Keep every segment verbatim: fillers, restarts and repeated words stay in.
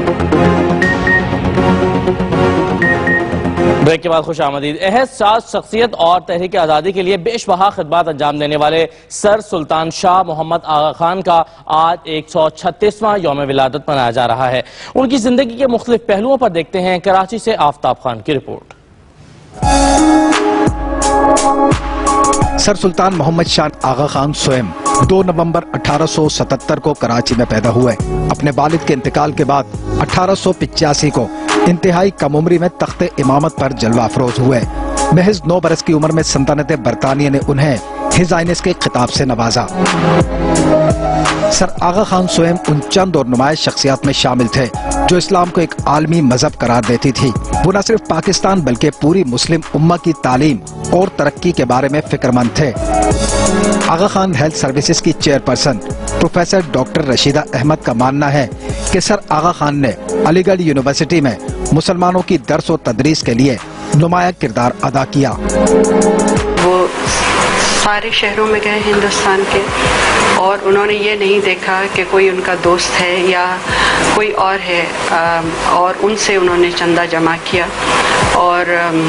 Break کے بعد خوش آمدید۔ اہد ساز شخصیت اور تحریک آزادی کے لیے بیش بہا خدمات انجام دینے والے سر سلطان شاہ محمد آغا خان کا آج ایک سو چھتیسواں یوم ولادت منایا جا رہا ہے۔ ان کی زندگی کے مختلف پہلوؤں پر دیکھتے ہیں کراچی سے آفتاب خان کی رپورٹ۔ سر سلطان محمد شاہ آغا خان سوئم دو نومبر اٹھارہ سو ستتر کو کراچی میں پیدا ہوئے۔ اپنے والد کے انتقال کے بعد اٹھارہ سو پچاسی کو انتہائی کم عمری میں تخت امامت پر جلوہ افروز ہوئے۔ محض نو برس کی عمر میں سلطنت برطانیہ نے انہیں ہز ہائنس کے خطاب سے نوازا۔ سر آغا خان سوئم ان چند اور نمایاں شخصیات میں شامل تھے جو اسلام کو ایک عالمی مذہب قرار دیتی تھی۔ وہ نہ صرف پاکستان بلکہ پوری مسلم امہ کی تعلیم اور ترقی کے بارے میں فکر مند تھے۔ آغا خان ہیلتھ سروسز کی chairperson professor doctor Rashida Ahmed کا ماننا ہے کہ سر آغا خان نے علی گڑھ یونیورسٹی میں مسلمانوں کی درس و تدریس کے لیے نمایاں کردار ادا کیا۔ وہ سارے شہروں میں گئے ہندوستان کے اور انہوں نے یہ نہیں دیکھا کہ کوئی ان کا دوست ہے یا کوئی اور ہے، اور ان سے انہوں نے چندہ جمع کیا۔ اور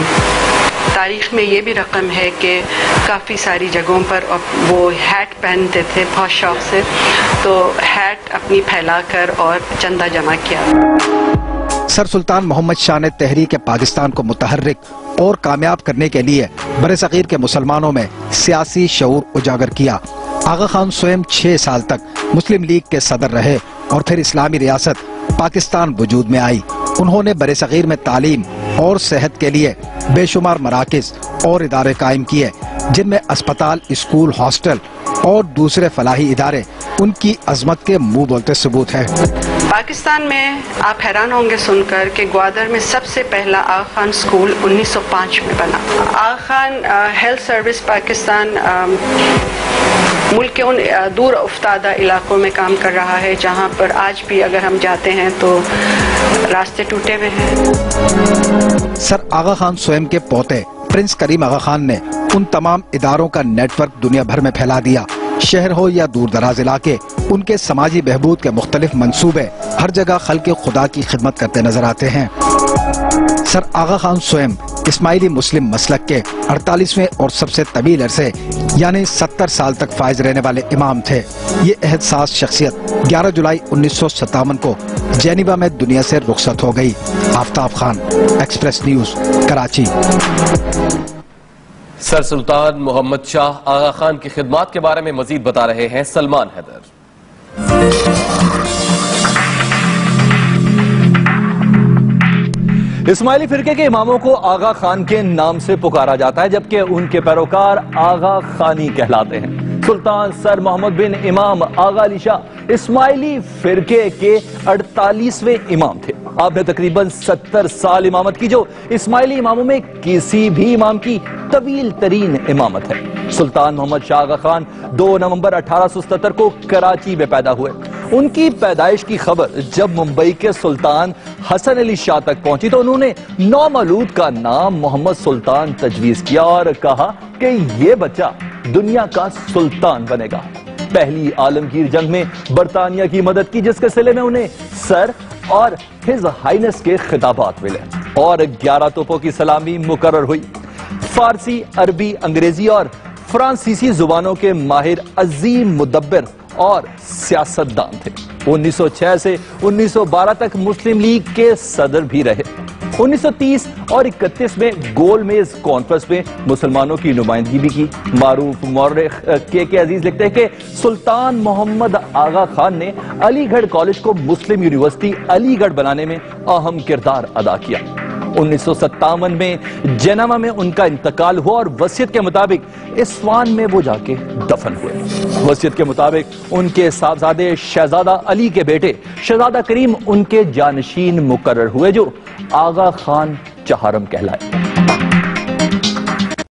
تاریخ میں یہ بھی رقم ہے کہ کافی ساری جگہوں پر وہ ہیٹ پہنتے تھے بہت شوق سے، تو ہیٹ اپنی پھیلا کر اور چندہ جمع کیا۔ سر سلطان محمد شاہ نے تحریک پاکستان کو متحرک اور کامیاب کرنے کے لیے برصغیر کے مسلمانوں میں سیاسی شعور اجاگر کیا۔ آغا خان سوئم چھ سال تک مسلم لیگ کے صدر رہے اور پھر اسلامی ریاست پاکستان وجود میں آئی۔ انہوں نے برصغیر میں تعلیم اور صحت کے لیے بے شمار مراکز اور ادارے قائم کیے، جن میں اسپتال، اسکول، ہاسٹل اور دوسرے فلاحی ادارے ان کی عظمت کے منہ بولتے ثبوت ہے۔ پاکستان میں آپ حیران ہوں گے سن کر کہ گوادر میں سب سے پہلا آغا خان اسکول انیس سو پانچ میں بنا۔ آغا خان ہیلتھ سروس پاکستان ملک کے ان دور افتادہ علاقوں میں کام کر رہا ہے جہاں پر آج بھی اگر ہم جاتے ہیں تو راستے ٹوٹے ہوئے ہیں۔ سر آغا خان سوئم کے پوتے پرنس کریم آغا خان نے ان تمام اداروں کا نیٹ ورک دنیا بھر میں پھیلا دیا۔ شہر ہو یا دور دراز علاقے، ان کے سماجی بہبود کے مختلف منصوبے ہر جگہ خلق خدا کی خدمت کرتے نظر آتے ہیں۔ سر آغا خان سوئم اسماعیلی مسلم مسلک کے اڑتالیسویں اور سب سے طویل عرصے یعنی ستر سال تک فائز رہنے والے امام تھے۔ یہ عہد ساز شخصیت گیارہ جولائی انیس سو ستاون کو جینیوا میں دنیا سے رخصت ہو گئی۔ Aftab Khan, express news, Karachi. Sir Sultan Muhammad Shah Aga Khan کی خدمات کے بارے میں مزید بتا رہے ہیں سلمان حیدر۔ اسماعیلی فرقے کے اماموں کو آغا خان کے نام سے پکارا جاتا ہے، جبکہ ان کے پیروکار آغا خانی کہلاتے ہیں۔ سلطان سر محمد بن امام آغا علی شاہ اسماعیلی فرقے کے اڑتالیسویں امام تھے۔ آپ نے تقریباً ستر سال امامت کی، جو اسماعیلی اماموں میں کسی بھی امام کی طویل ترین امامت ہے۔ سلطان محمد شاہ آغا خان دو نومبر اٹھارہ سو ستر کو کراچی میں پیدا ہوئے۔ ان کی پیدائش کی خبر جب ممبئی کے سلطان حسن علی شاہ تک پہنچی تو انہوں نے نو مولود کا نام محمد سلطان تجویز کیا اور کہا کہ یہ بچہ دنیا کا سلطان بنے گا۔ پہلی عالمگیر جنگ میں برطانیہ کی مدد کی، جس کے صلے میں انہیں سر اور ہز ہائنس کے خطابات ملے اور گیارہ توپوں کی سلامی مقرر ہوئی۔ فارسی، عربی، انگریزی اور فرانسیسی زبانوں کے ماہر عظیم مدبر اور سیاستدان تھے۔ انیس سو چھ سے انیس سو بارہ تک مسلم لیگ کے صدر بھی رہے۔ انیس سو تیس اور اکتیس میں گول میز کانفرنس میں مسلمانوں کی نمائندگی بھی کی۔ معروف مورخ کے کے عزیز لکھتے ہیں کہ سلطان محمد آغا خان نے علی گڑھ کالج کو مسلم یونیورسٹی علی گڑھ بنانے میں اہم کردار ادا کیا۔ انیس سو ستاون میں جنیوا میں ان کا انتقال ہوا اور وصیت کے مطابق اسوان میں وہ جا کے دفن ہوئے۔ وصیت کے مطابق ان کے صاحبزادے شہزادہ علی کے بیٹے شہزادہ کریم ان کے جانشین مقرر ہوئے، جو آغا خان چہارم کہلائے۔